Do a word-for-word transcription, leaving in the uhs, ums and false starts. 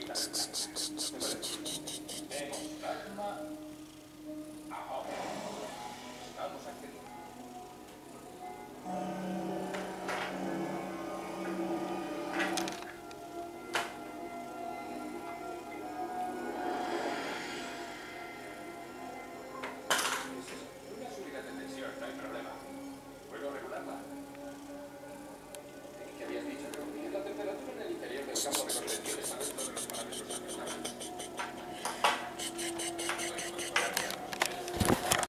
¿Qué habías dicho? La temperatura en el interior del campo